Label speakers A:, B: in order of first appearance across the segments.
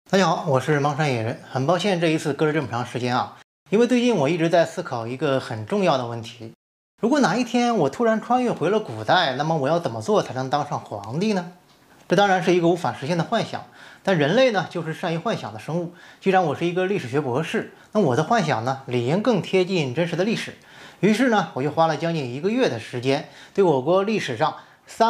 A: 大家好，我是盲山野人，很抱歉这一次隔了这么长时间啊，因为最近我一直在思考一个很重要的问题：如果哪一天我突然穿越回了古代，那么我要怎么做才能当上皇帝呢？这当然是一个无法实现的幻想，但人类呢就是善于幻想的生物。既然我是一个历史学博士，那我的幻想呢理应更贴近真实的历史。于是呢，我就花了将近1个月的时间，对我国历史上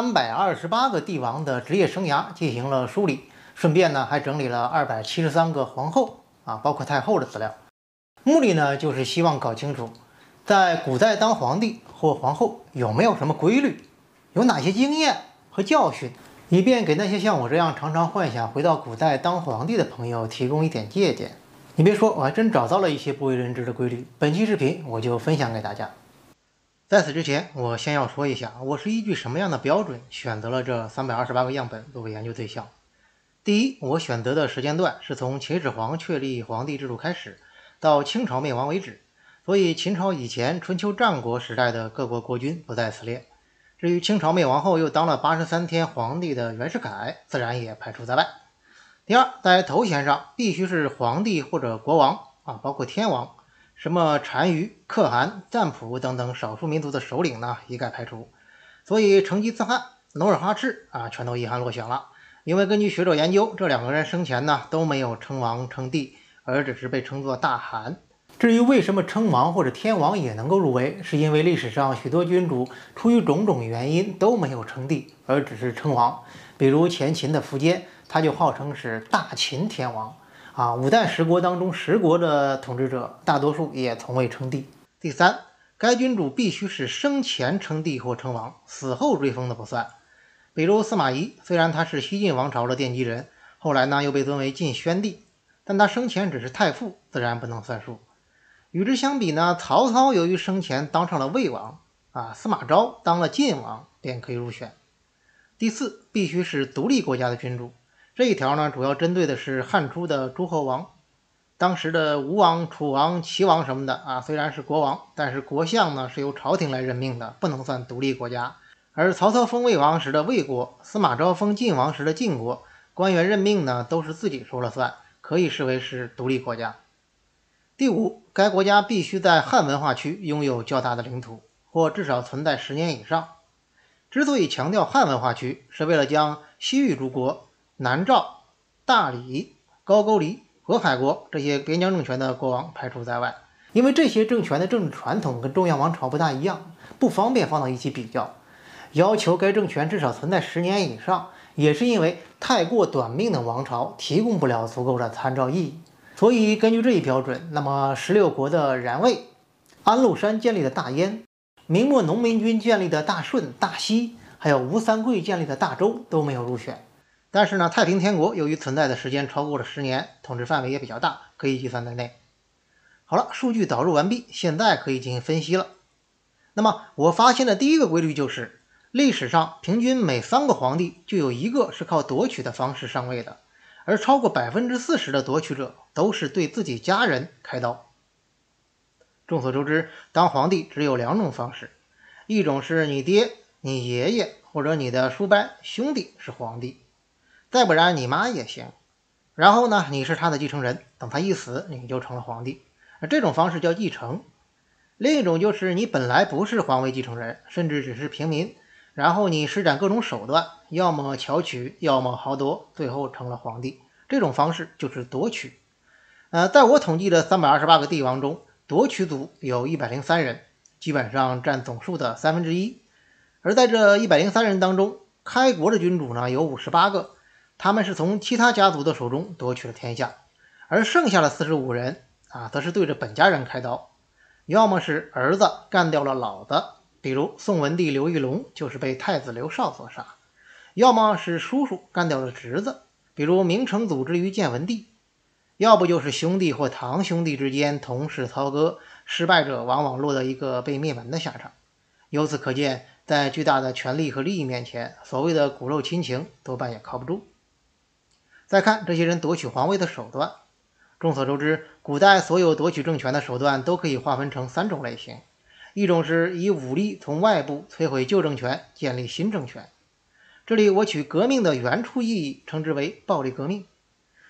A: 328个帝王的职业生涯进行了梳理。顺便呢，还整理了273个皇后包括太后的资料。目的呢，就是希望搞清楚，在古代当皇帝或皇后有没有什么规律，有哪些经验和教训，以便给那些像我这样常常幻想回到古代当皇帝的朋友提供一点借鉴。你别说，我还真找到了一些不为人知的规律。本期视频我就分享给大家。在此之前，我先要说一下，我是依据什么样的标准选择了这328个样本作为研究对象。第一，我选择的时间段是从秦始皇确立皇帝制度开始，到清朝灭亡为止，所以秦朝以前春秋战国时代的各国国君不在此列。至于清朝灭亡后又当了83天皇帝的袁世凯，自然也排除在外。第二，在头衔上必须是皇帝或者国王包括天王，什么单于、可汗、占卜等等少数民族的首领呢，一概排除。所以成吉思汗、努尔哈赤全都遗憾落选了。因为根据学者研究，这2个人生前呢都没有称王称帝，而只是被称作大汗。至于为什么称王或者天王也能够入围，是因为历史上许多君主出于种种原因都没有称帝，而只是称王。比如前秦的苻坚，他就号称是大秦天王5代十国当中10国的统治者，大多数也从未称帝。第三，该君主必须是生前称帝或称王，死后追封的不算。比如司马懿，虽然他是西晋王朝的奠基人，后来呢又被尊为晋宣帝，但他生前只是太傅，自然不能算数。与之相比呢，曹操由于生前当上了魏王司马昭当了晋王，便可以入选。第四，必须是独立国家的君主，这一条呢主要针对的是汉初的诸侯王。当时的吴王、楚王、齐王什么的虽然是国王，但是国相呢是由朝廷来任命的，不能算独立国家。而曹操封魏王时的魏国，司马昭封晋王时的晋国，官员任命呢都是自己说了算，可以视为是独立国家。第五，该国家必须在汉文化区拥有较大的领土，或至少存在10年以上。之所以强调汉文化区，是为了将西域诸国、南诏、大理、高句丽、渤海国这些边疆政权的国王排除在外，因为这些政权的政治传统跟中央王朝不大一样，不方便放到一起比较。要求该政权至少存在10年以上，也是因为太过短命的王朝提供不了足够的参照意义。所以根据这一标准，那么16国的然魏、安禄山建立的大燕、明末农民军建立的大顺、大西，还有吴三桂建立的大周都没有入选。但是呢，太平天国由于存在的时间超过了10年，统治范围也比较大，可以计算在内。好了，数据导入完毕，现在可以进行分析了。那么我发现的第一个规律就是，历史上平均每3个皇帝就有1个是靠夺取的方式上位的，而超过40%的夺取者都是对自己家人开刀。众所周知，当皇帝只有2种方式，一种是你爹、你爷爷或者你的叔伯兄弟是皇帝，再不然你妈也行。然后呢，你是他的继承人，等他一死，你就成了皇帝。这种方式叫继承。另一种就是你本来不是皇位继承人，甚至只是平民，然后你施展各种手段，要么巧取，要么豪夺，最后成了皇帝。这种方式就是夺取。在我统计的328个帝王中，夺取族有103人，基本上占总数的1/3。而在这103人当中，开国的君主呢有58个，他们是从其他家族的手中夺取了天下，而剩下的45人则是对着本家人开刀。要么是儿子干掉了老的，比如宋文帝刘义隆就是被太子刘绍所杀；要么是叔叔干掉了侄子，比如明成祖之于建文帝；要不就是兄弟或堂兄弟之间同室操戈，失败者往往落得一个被灭门的下场。由此可见，在巨大的权力和利益面前，所谓的骨肉亲情多半也靠不住。再看这些人夺取皇位的手段，众所周知，古代所有夺取政权的手段都可以划分成3种类型。一种是以武力从外部摧毁旧政权，建立新政权。这里我取革命的原初意义称之为暴力革命。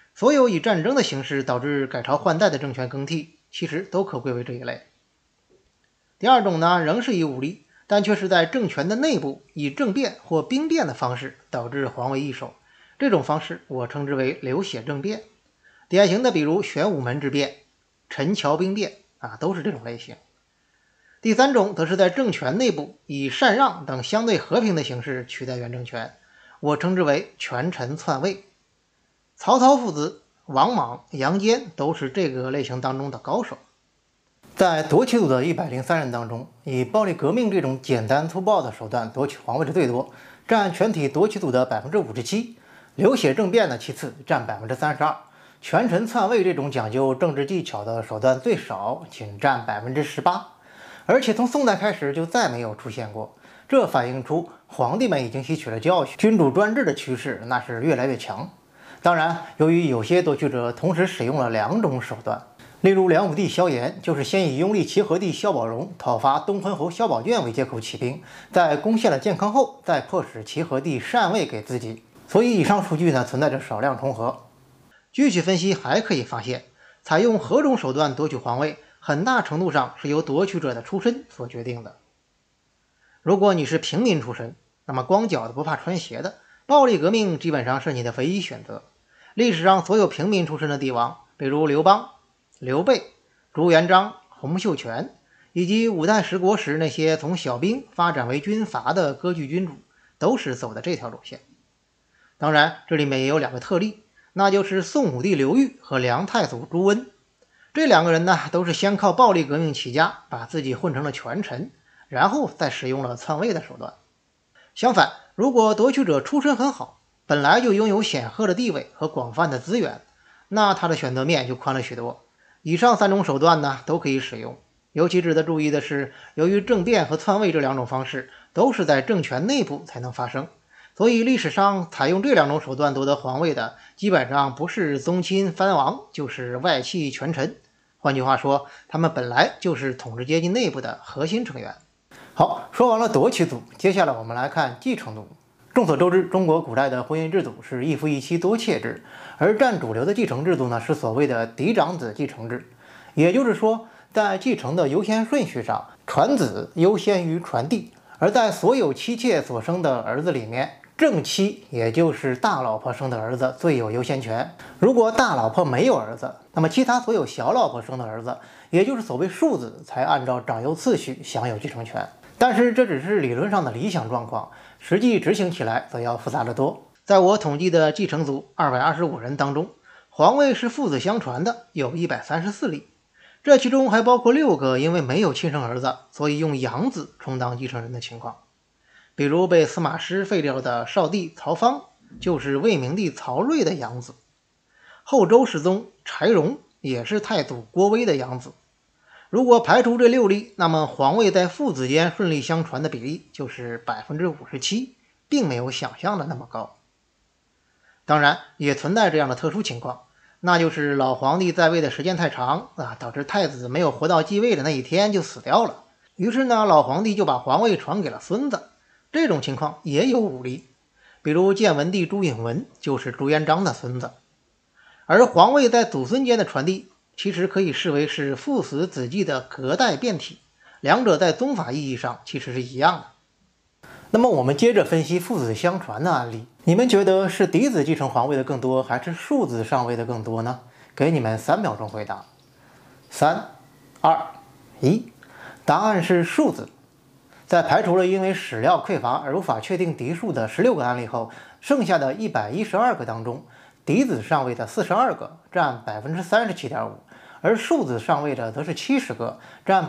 A: 所有以战争的形式导致改朝换代的政权更替，其实都可归为这一类。第二种呢，仍是以武力，但却是在政权的内部以政变或兵变的方式导致皇位易手，这种方式我称之为流血政变。典型的比如玄武门之变、陈桥兵变都是这种类型。第三种则是在政权内部以禅让等相对和平的形式取代原政权，我称之为权臣篡位。曹操父子、王莽、杨坚都是这个类型当中的高手。在夺取组的103人当中，以暴力革命这种简单粗暴的手段夺取皇位的最多，占全体夺取组的57%，流血政变的其次，占32%，权臣篡位这种讲究政治技巧的手段最少，仅占18%，而且从宋代开始就再没有出现过。这反映出皇帝们已经吸取了教训，君主专制的趋势那是越来越强。当然，由于有些夺取者同时使用了2种手段，例如梁武帝萧衍就是先以拥立齐和帝萧宝融讨伐东昏侯萧宝卷为借口起兵，在攻陷了建康后，再迫使齐和帝禅位给自己。所以以上数据呢存在着少量重合。具体分析还可以发现，采用何种手段夺取皇位，很大程度上是由夺取者的出身所决定的。如果你是平民出身，那么光脚的不怕穿鞋的，暴力革命基本上是你的唯一选择。历史上所有平民出身的帝王，比如刘邦、刘备、朱元璋、洪秀全，以及五代十国时那些从小兵发展为军阀的割据君主，都是走的这条路线。当然，这里面也有2个特例，那就是宋武帝刘裕和梁太祖朱温。这2个人呢，都是先靠暴力革命起家，把自己混成了权臣，然后再使用了篡位的手段。相反，如果夺取者出身很好，本来就拥有显赫的地位和广泛的资源，那他的选择面就宽了许多。以上3种手段呢，都可以使用。尤其值得注意的是，由于政变和篡位这2种方式都是在政权内部才能发生，所以历史上采用这2种手段夺得皇位的，基本上不是宗亲藩王，就是外戚权臣。换句话说，他们本来就是统治阶级内部的核心成员。好，说完了夺取组，接下来我们来看继承组。众所周知，中国古代的婚姻制度是一夫一妻多妾制，而占主流的继承制度呢是所谓的嫡长子继承制。也就是说，在继承的优先顺序上，传子优先于传弟，而在所有妻妾所生的儿子里面，正妻也就是大老婆生的儿子最有优先权。如果大老婆没有儿子，那么其他所有小老婆生的儿子，也就是所谓庶子，才按照长幼次序享有继承权。但是这只是理论上的理想状况，实际执行起来则要复杂得多。在我统计的继承组225人当中，皇位是父子相传的有134例，这其中还包括6个因为没有亲生儿子，所以用养子充当继承人的情况。比如被司马师废掉的少帝曹芳，就是魏明帝曹睿的养子；后周世宗柴荣也是太祖郭威的养子。如果排除这6例，那么皇位在父子间顺利相传的比例就是57%，并没有想象的那么高。当然，也存在这样的特殊情况，那就是老皇帝在位的时间太长导致太子没有活到继位的那一天就死掉了。于是呢，老皇帝就把皇位传给了孙子。这种情况也有5例，比如建文帝朱允文就是朱元璋的孙子。而皇位在祖孙间的传递，其实可以视为是父死子继的隔代变体，两者在宗法意义上其实是一样的。那么我们接着分析父子相传的案例，你们觉得是嫡子继承皇位的更多，还是庶子上位的更多呢？给你们3秒钟回答。3、2、1，答案是庶子。在排除了因为史料匮乏而无法确定嫡庶的16个案例后，剩下的112个当中，嫡子上位的42个，占37.5%，而庶子上位的则是70个，占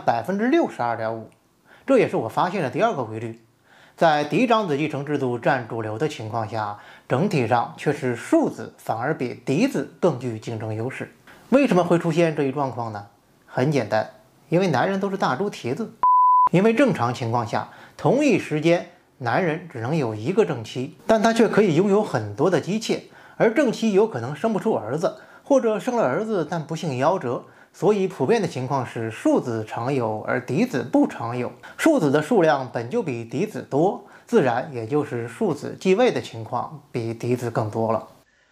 A: 62.5%。这也是我发现的第2个规律。在嫡长子继承制度占主流的情况下，整体上却是庶子反而比嫡子更具竞争优势。为什么会出现这一状况呢？很简单，因为男人都是大猪蹄子。因为正常情况下，同一时间男人只能有1个正妻，但他却可以拥有很多的姬妾，而正妻有可能生不出儿子，或者生了儿子但不幸夭折。所以普遍的情况是庶子常有，而嫡子不常有。庶子的数量本就比嫡子多，自然也就是庶子继位的情况比嫡子更多了。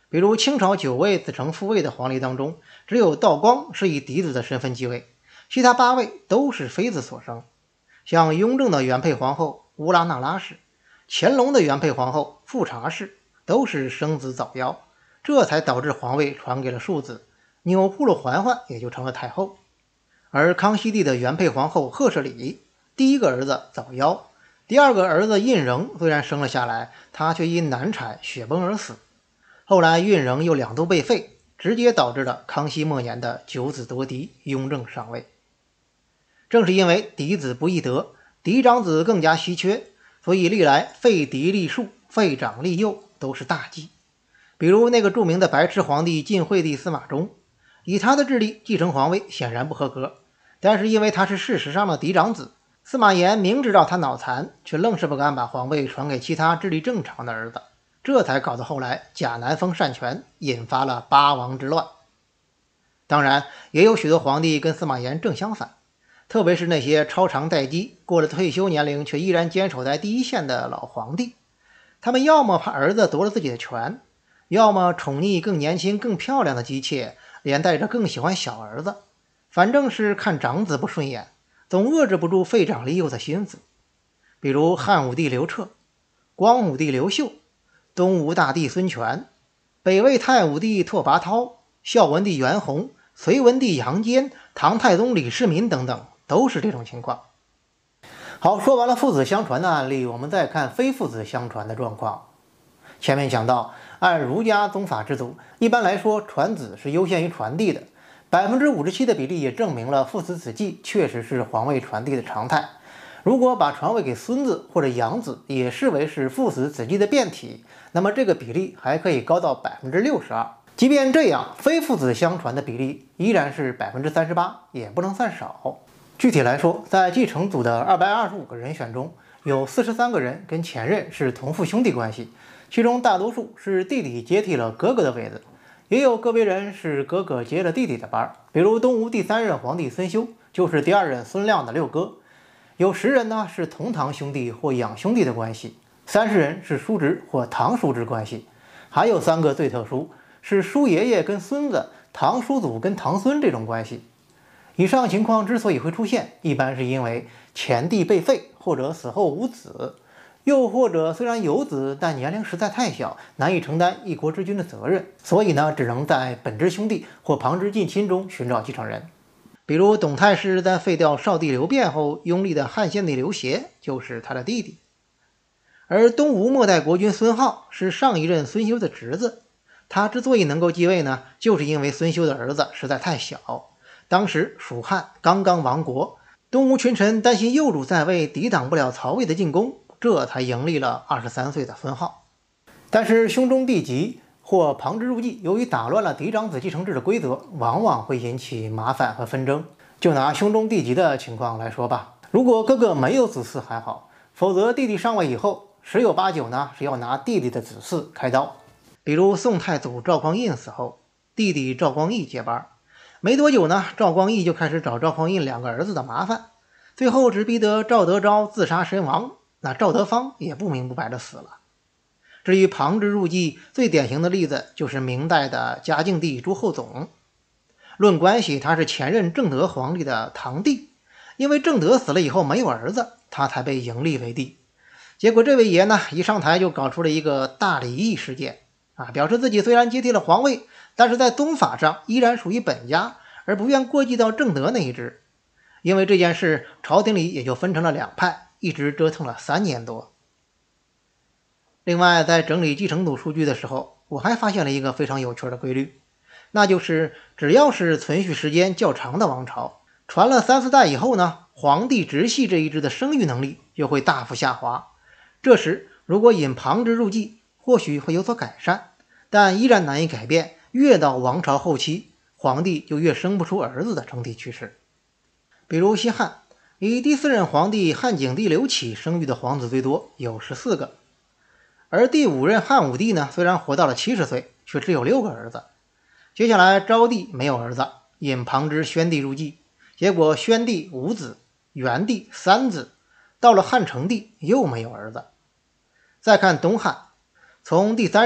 A: 比如清朝9位子承父位的皇帝当中，只有道光是以嫡子的身份继位，其他8位都是妃子所生。像雍正的原配皇后乌拉那拉氏，乾隆的原配皇后富察氏，都是生子早夭，这才导致皇位传给了庶子，钮祜禄嬛嬛也就成了太后。而康熙帝的原配皇后赫舍里，第一个儿子早夭，第二个儿子胤禛虽然生了下来，他却因难产血崩而死。后来胤禛又2度被废，直接导致了康熙末年的9子夺嫡，雍正上位。正是因为嫡子不易得，嫡长子更加稀缺，所以历来废嫡立庶、废长立幼都是大忌。比如那个著名的白痴皇帝晋惠帝司马衷，以他的智力继承皇位显然不合格，但是因为他是事实上的嫡长子，司马炎明知道他脑残，却愣是不敢把皇位传给其他智力正常的儿子，这才搞得后来贾南风擅权，引发了八王之乱。当然也有许多皇帝跟司马炎正相反，特别是那些超长待机，过了退休年龄却依然坚守在第一线的老皇帝，他们要么怕儿子夺了自己的权，要么宠溺更年轻更漂亮的姬妾，连带着更喜欢小儿子，反正是看长子不顺眼，总遏制不住废长立幼的心思。比如汉武帝刘彻、光武帝刘秀、东吴大帝孙权、北魏太武帝拓跋焘、孝文帝袁弘、隋文帝杨坚、唐太宗李世民等等，都是这种情况。好，说完了父子相传的案例，我们再看非父子相传的状况。前面讲到，按儒家宗法制度，一般来说传子是优先于传弟的，57%的比例也证明了父死子继确实是皇位传递的常态。如果把传位给孙子或者养子也视为是父死子继的变体，那么这个比例还可以高到62%。即便这样，非父子相传的比例依然是38%，也不能算少。具体来说，在继承组的225个人选中，有43个人跟前任是同父兄弟关系，其中大多数是弟弟接替了哥哥的位子，也有个别人是哥哥接了弟弟的班。比如东吴第3任皇帝孙休就是第2任孙亮的六哥。有10人呢是同堂兄弟或养兄弟的关系，30人是叔侄或堂叔侄关系，还有3个最特殊，是叔爷爷跟孙子、堂叔祖跟堂孙这种关系。以上情况之所以会出现，一般是因为前帝被废或者死后无子，又或者虽然有子，但年龄实在太小，难以承担一国之君的责任，所以呢，只能在本支兄弟或旁支近亲中寻找继承人。比如董太师在废掉少帝刘辩后拥立的汉献帝刘协就是他的弟弟，而东吴末代国君孙皓是上一任孙休的侄子，他之所以能够继位呢，就是因为孙休的儿子实在太小，当时蜀汉刚刚亡国，东吴群臣担心幼主在位抵挡不了曹魏的进攻，这才迎立了23岁的孙皓。但是兄终弟及或旁支入继，由于打乱了嫡长子继承制的规则，往往会引起麻烦和纷争。就拿兄终弟及的情况来说吧，如果哥哥没有子嗣还好，否则弟弟上位以后，十有八九呢是要拿弟弟的子嗣开刀。比如宋太祖赵匡胤死后，弟弟赵光义接班，没多久呢，赵光义就开始找赵匡胤2个儿子的麻烦，最后只逼得赵德昭自杀身亡，那赵德芳也不明不白的死了。至于旁支入继，最典型的例子就是明代的嘉靖帝朱厚熜。论关系，他是前任正德皇帝的堂弟，因为正德死了以后没有儿子，他才被迎立为帝。结果这位爷呢，一上台就搞出了一个大离异事件表示自己虽然接替了皇位，但是在宗法上依然属于本家，而不愿过继到正德那一支。因为这件事，朝廷里也就分成了2派，一直折腾了3年多。另外，在整理继承组数据的时候，我还发现了一个非常有趣的规律，那就是只要是存续时间较长的王朝，传了3、4代以后呢，皇帝直系这一支的生育能力就会大幅下滑。这时如果引旁支入继，或许会有所改善，但依然难以改变越到王朝后期，皇帝就越生不出儿子的整体趋势。比如西汉，以第4任皇帝汉景帝刘启生育的皇子最多，有14个。而第5任汉武帝呢，虽然活到了70岁，却只有6个儿子。接下来昭帝没有儿子，引旁支宣帝入继，结果宣帝5子，元帝3子，到了汉成帝又没有儿子。再看东汉，从第3任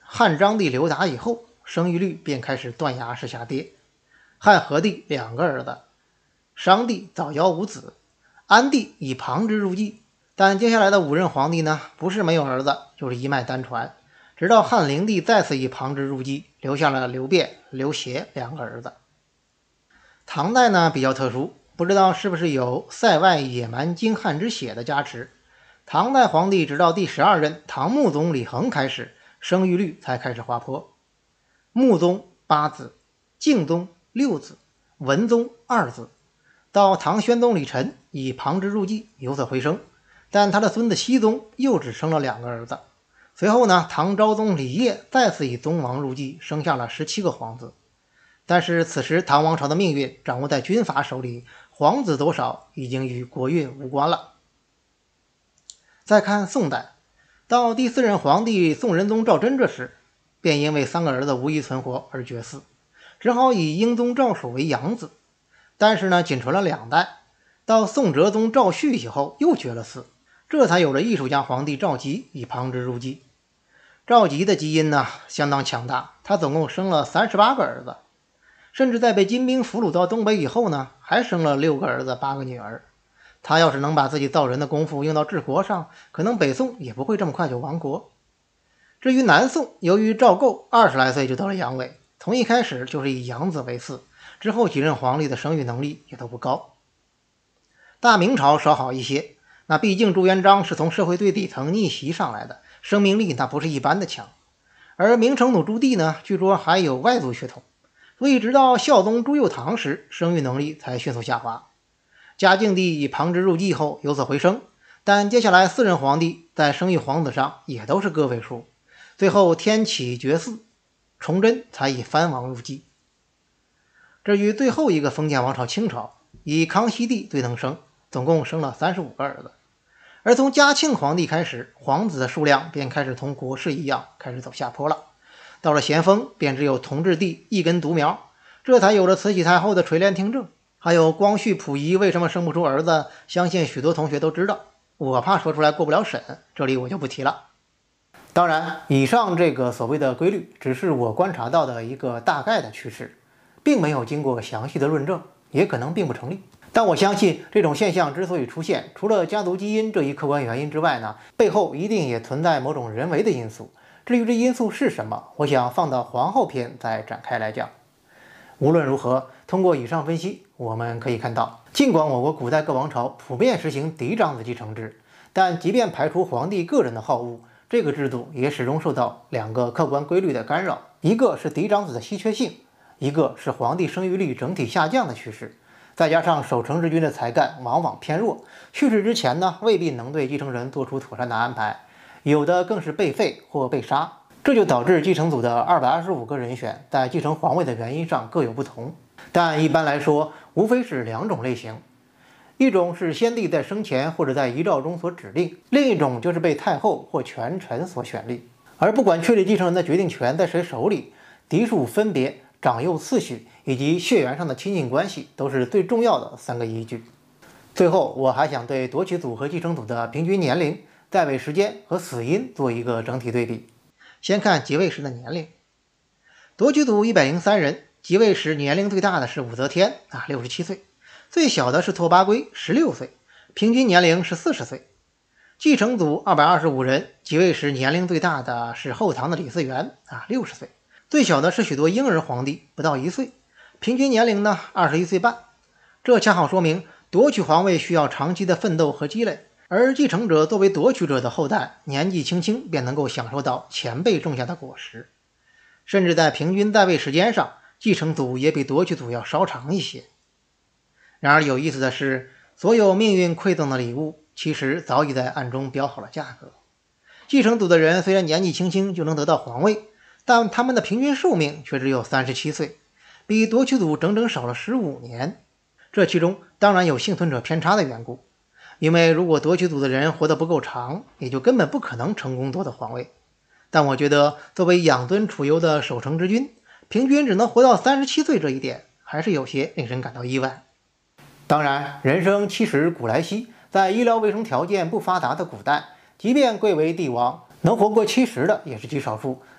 A: 汉章帝刘达以后，生育率便开始断崖式下跌。汉和帝2个儿子，商帝早夭无子，安帝以旁支入继。但接下来的5任皇帝呢，不是没有儿子，就是一脉单传。直到汉灵帝再次以旁支入继，留下了刘辩、刘协2个儿子。唐代呢比较特殊，不知道是不是有塞外野蛮精悍之血的加持。唐代皇帝直到第12任唐穆宗李恒开始，生育率才开始滑坡。穆宗8子，敬宗6子，文宗2子。到唐宣宗李忱以旁支入继，有所回升，但他的孙子熹宗又只生了2个儿子。随后呢，唐昭宗李晔再次以宗王入继，生下了17个皇子。但是此时唐王朝的命运掌握在军阀手里，皇子多少已经与国运无关了。再看宋代，到第4任皇帝宋仁宗赵祯这时，便因为3个儿子无一存活而绝嗣，只好以英宗赵曙为养子。但是呢，仅传了2代，到宋哲宗赵煦以后又绝了嗣，这才有了艺术家皇帝赵佶以旁支入继。赵佶的基因呢相当强大，他总共生了38个儿子，甚至在被金兵俘虏到东北以后呢，还生了6个儿子8个女儿。他要是能把自己造人的功夫用到治国上，可能北宋也不会这么快就亡国。至于南宋，由于赵构20来岁就得了阳痿，从一开始就是以养子为嗣，之后几任皇帝的生育能力也都不高。大明朝稍好一些，那毕竟朱元璋是从社会最底层逆袭上来的，生命力那不是一般的强。而明成祖朱棣呢，据说还有外族血统，所以直到孝宗朱佑樘时，生育能力才迅速下滑。嘉靖帝以旁支入继后有所回升，但接下来4任皇帝在生育皇子上也都是个位数，最后天启绝嗣，崇祯才以藩王入继。至于最后一个封建王朝清朝，以康熙帝最能生，总共生了35个儿子。而从嘉庆皇帝开始，皇子的数量便开始同国事一样开始走下坡了。到了咸丰，便只有同治帝一根独苗，这才有了慈禧太后的垂帘听政。还有光绪溥仪为什么生不出儿子，相信许多同学都知道，我怕说出来过不了审，这里我就不提了。当然，以上这个所谓的规律，只是我观察到的一个大概的趋势，并没有经过详细的论证，也可能并不成立。但我相信这种现象之所以出现，除了家族基因这一客观原因之外呢，背后一定也存在某种人为的因素。至于这因素是什么，我想放到皇后篇再展开来讲。无论如何，通过以上分析，我们可以看到，尽管我国古代各王朝普遍实行嫡长子继承制，但即便排除皇帝个人的好恶，这个制度也始终受到2个客观规律的干扰，一个是嫡长子的稀缺性，一个是皇帝生育率整体下降的趋势。再加上守成之君的才干往往偏弱，去世之前呢未必能对继承人做出妥善的安排，有的更是被废或被杀。这就导致继承组的225个人选在继承皇位的原因上各有不同，但一般来说无非是2种类型，一种是先帝在生前或者在遗诏中所指定，另一种就是被太后或权臣所选立。而不管确立继承人的决定权在谁手里，嫡属分别、长幼次序以及血缘上的亲近关系都是最重要的3个依据。最后，我还想对夺取组和继承组的平均年龄、在位时间和死因做一个整体对比。先看即位时的年龄，夺取组103人，即位时年龄最大的是武则天67岁，最小的是拓跋圭16岁，平均年龄是40岁。继承组225人，即位时年龄最大的是后唐的李嗣源60岁，最小的是许多婴儿皇帝不到1岁，平均年龄呢21岁半。这恰好说明夺取皇位需要长期的奋斗和积累，而继承者作为夺取者的后代，年纪轻轻便能够享受到前辈种下的果实，甚至在平均在位时间上，继承组也比夺取组要稍长一些。然而有意思的是，所有命运馈赠的礼物其实早已在暗中标好了价格。继承组的人虽然年纪轻轻就能得到皇位，但他们的平均寿命却只有37岁，比夺取组整整少了15年。这其中当然有幸存者偏差的缘故，因为如果夺取组的人活得不够长，也就根本不可能成功夺得皇位。但我觉得作为养尊处优的守成之君，平均只能活到37岁这一点还是有些令人感到意外。当然，人生70古来稀，在医疗卫生条件不发达的古代，即便贵为帝王，能活过70的也是极少数。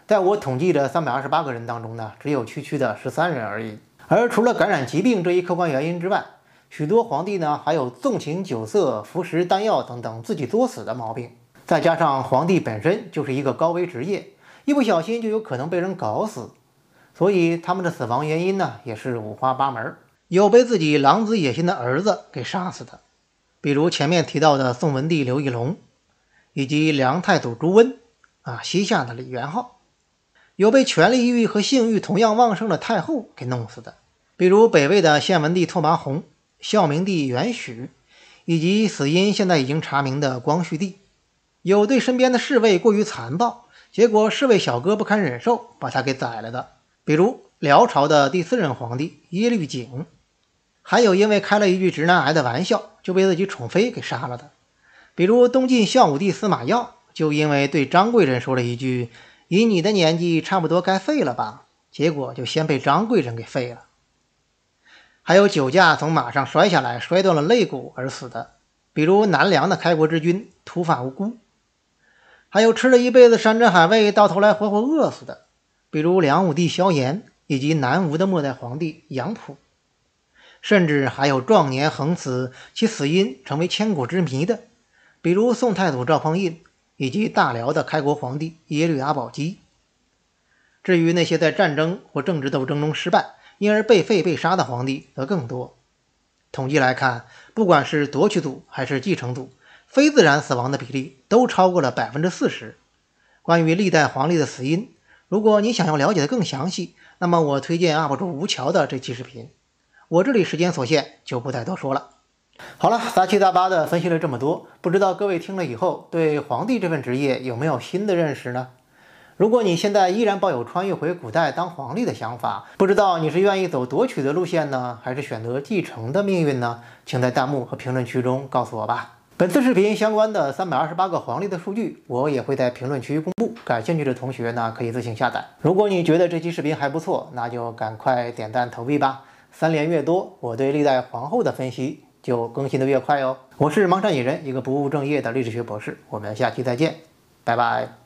A: 在我统计的328个人当中呢，只有区的13人而已。而除了感染疾病这一客观原因之外，许多皇帝呢还有纵情酒色、服食丹药等等自己作死的毛病。再加上皇帝本身就是一个高危职业，一不小心就有可能被人搞死，所以他们的死亡原因呢也是五花八门。有被自己狼子野心的儿子给杀死的，比如前面提到的宋文帝刘义隆，以及梁太祖朱温西夏的李元昊。有被权力欲和性欲同样旺盛的太后给弄死的，比如北魏的献文帝拓跋宏、孝明帝元许，以及死因现在已经查明的光绪帝。有对身边的侍卫过于残暴，结果侍卫小哥不堪忍受，把他给宰了的，比如辽朝的第4任皇帝耶律璟。还有因为开了一句直男癌的玩笑就被自己宠妃给杀了的，比如东晋孝武帝司马曜，就因为对张贵人说了一句以你的年纪差不多该废了吧，结果就先被张贵人给废了。还有酒驾从马上摔下来摔断了肋骨而死的，比如南梁的开国之君突发无辜。还有吃了一辈子山珍海味到头来活活饿死的，比如梁武帝萧衍以及南吴的末代皇帝杨溥。甚至还有壮年横死其死因成为千古之谜的，比如宋太祖赵匡胤以及大辽的开国皇帝耶律阿保机。至于那些在战争或政治斗争中失败因而被废被杀的皇帝则更多。统计来看，不管是夺取组还是继承组，非自然死亡的比例都超过了 40%。 关于历代皇帝的死因，如果你想要了解的更详细，那么我推荐 UP 主吴桥的这期视频。我这里时间所限，就不再多说了。好了，杂七杂八的分析了这么多，不知道各位听了以后对皇帝这份职业有没有新的认识呢？如果你现在依然抱有穿越回古代当皇帝的想法，不知道你是愿意走夺取的路线呢，还是选择继承的命运呢？请在弹幕和评论区中告诉我吧。本次视频相关的328个皇帝的数据，我也会在评论区公布，感兴趣的同学呢可以自行下载。如果你觉得这期视频还不错，那就赶快点赞投币吧。3连越多，我对历代皇后的分析就更新的越快哦。我是盲山野人，一个不务正业的历史学博士，我们下期再见，拜拜。